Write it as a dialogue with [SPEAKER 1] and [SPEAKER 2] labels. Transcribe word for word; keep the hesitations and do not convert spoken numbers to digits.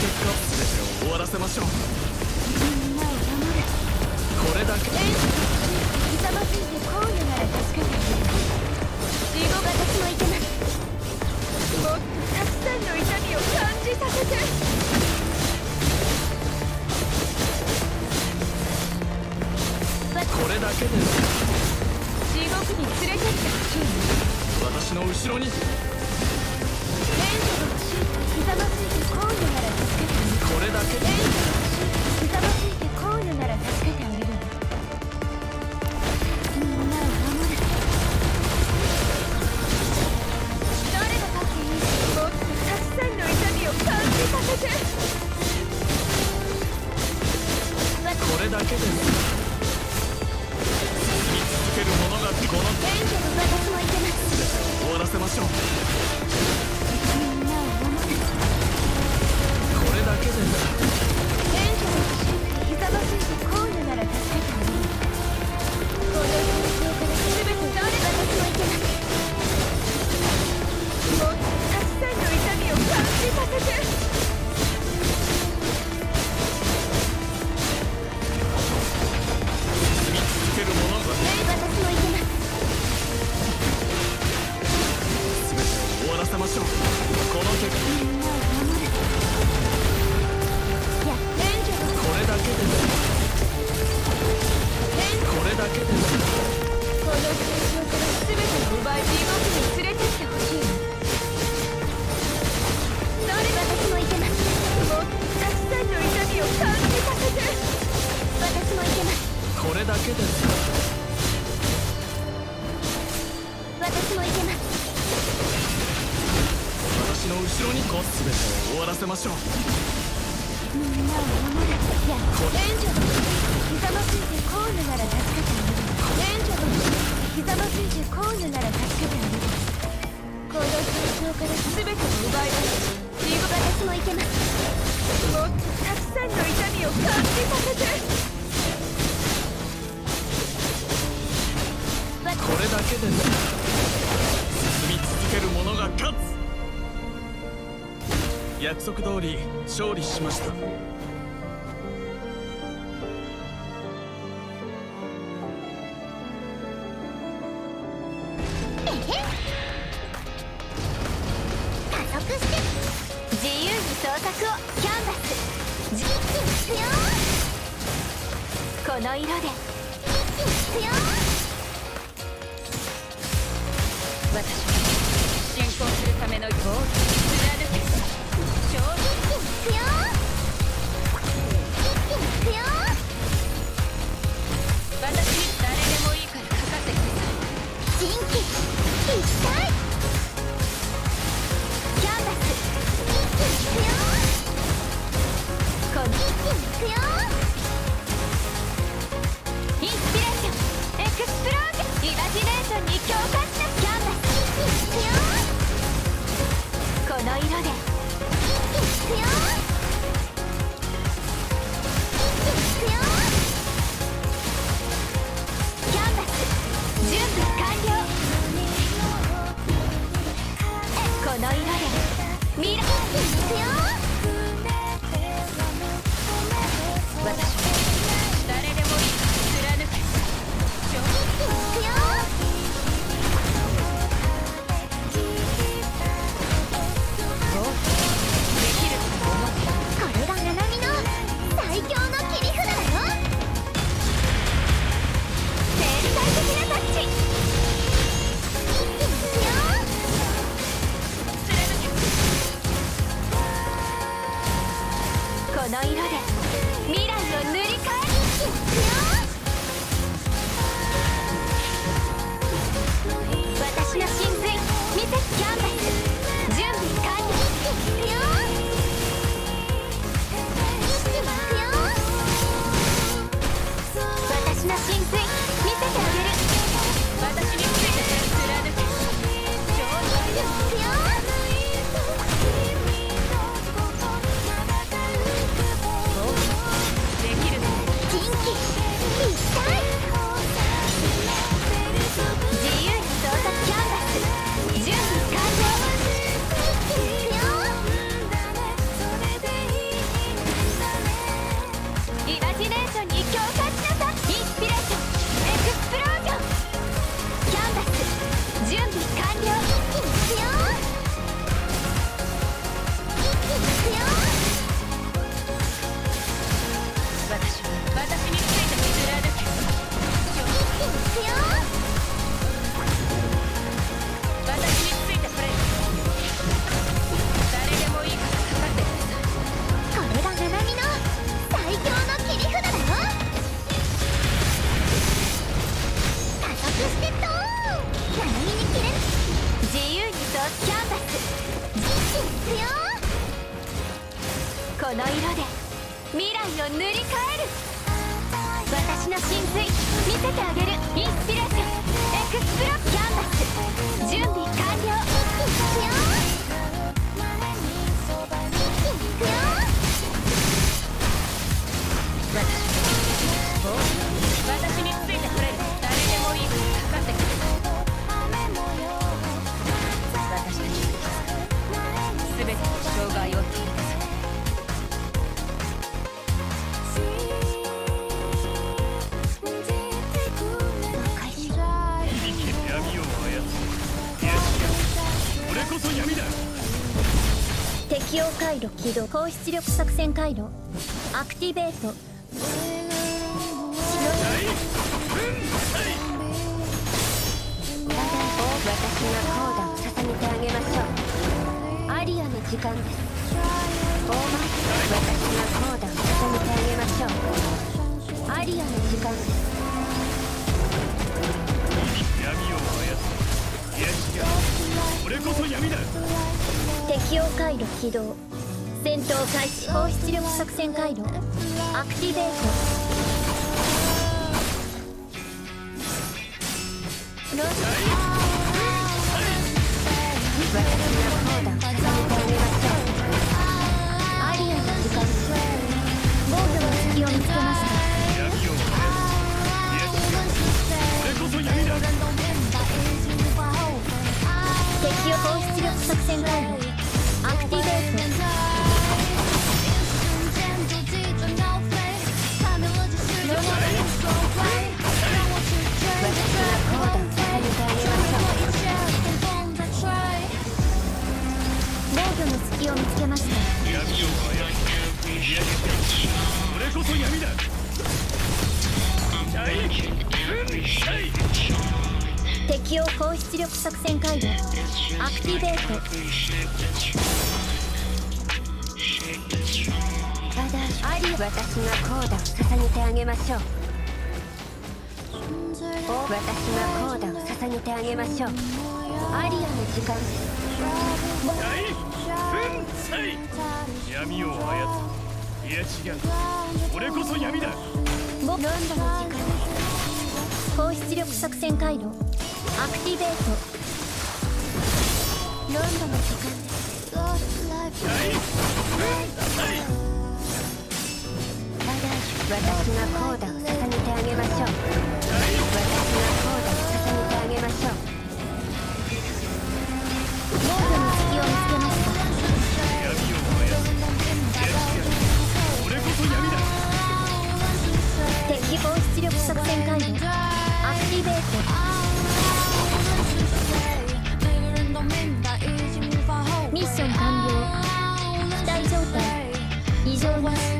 [SPEAKER 1] 結果全てを終わらせましょう。
[SPEAKER 2] みんなを守る。
[SPEAKER 1] これだけ。
[SPEAKER 2] ひざまずいてこういうなら助けてあげる。地獄私もいけます。もっとたくさんの痛みを感じさせて。
[SPEAKER 1] これだけです。
[SPEAKER 2] 地獄に連れてってほしい。
[SPEAKER 1] 私の後ろに。
[SPEAKER 2] 援助が欲しい。ひざまずいてこういうなら助けてあげる。
[SPEAKER 1] これだけで。
[SPEAKER 2] 援助が欲しい。ひざまずいてこういうなら助けてあげる。みんなを守る。誰が勝っていい。もっとたくさんの痛みを感じさせて。
[SPEAKER 1] これだけです。続けるものがこの
[SPEAKER 2] 援助が私もいけます。
[SPEAKER 1] 全てを終わらせましょう。
[SPEAKER 2] みんなを守る。
[SPEAKER 1] これだけです。
[SPEAKER 2] 援助が欲しい。ひざまずいてこういうなら助けてあげる。この状況から全て誰が私もいけます。もっとたくさんの痛みを感じさせて。
[SPEAKER 1] 見続けるものが
[SPEAKER 2] 私もいけます。
[SPEAKER 1] 全てを終わらせましょう。この結果。
[SPEAKER 2] みんなを守る。いや、援助が
[SPEAKER 1] これだけです。これだけです。
[SPEAKER 2] この状況から全てを奪い地獄に連れてってほしい。誰が私もいけます。もっとたくさんの痛みを感じさせて。私もいけます。
[SPEAKER 1] これだけです。
[SPEAKER 2] 私もいけます。
[SPEAKER 1] 私の後ろにこう全てを終わらせましょう。
[SPEAKER 2] みんなを守る。いや、援助が欲しい。ひざまずいてこういうなら助けてあげる。援助が欲しい。ひざまずいてこういうなら助けてあげる。この状況から全てを奪い出す。地獄私もいけます。もっとたくさんの痛みを感じさせて。
[SPEAKER 1] これだけです。進み続ける者が勝つ。約束通り勝利しました。
[SPEAKER 2] 加速して自由に創作をキャンバス。一気にいくよ。この色で一気にいくよ。私は進行するためのゴールを貫け。勝負一気にいくよ。一気にいくよ。私に誰でもいいからかかってください。人気いきたい。キャンバス一気にいくよ。この一気にいくよ。インスピレーションエクの色で未来を塗り替える。私の神髄見せてあげる。インスピレーションエクスプロキャンバス準備完了。一気にいくよ。一気にいくよ。私についてくれる。誰でもいい。かかってくる。私たちの全ての障害を取り除く。適応回路起動。高出力作戦回路アクティベート。私がコーダを捧げてあげましょう。アリアの時間です。オーバー。私がコーダを捧げてあげましょう。アリアの時間です。
[SPEAKER 1] 闇を操る。いや違う。俺こそ闇だ。
[SPEAKER 2] 適応回路起動。戦闘開始。高出力作戦回路アクティベート。ロジ私がコーダを捧げてあげましょう。アリアの時間。防御の隙を見つけました。
[SPEAKER 1] 闇を操る。いや違う。俺こそ闇だ。
[SPEAKER 2] 敵を高出力作戦回路アクティベート。防御の隙を見つけました。
[SPEAKER 1] 闇を操る。いや俺こそ闇だ。
[SPEAKER 2] 敵を高出力作戦回路アクティベート。アリ私がコーダを捧げてあげましょう。私がコーダを捧げてあげましょう。アリアの時間です。
[SPEAKER 1] 闇を操る。いや違う。俺こそ闇だ。
[SPEAKER 2] ロンドの時間です。高出力作戦回路アクティベート。ロンドの時間です。私がコーダを捧げてあげましょう。私がコーダを捧げてあげましょう。防御の隙を見つけました。
[SPEAKER 1] 闇を操る。いや違う。俺こそ闇だ。
[SPEAKER 2] 敵高出力作戦回路アクティベート。ミッション完了。機体状態異常なし。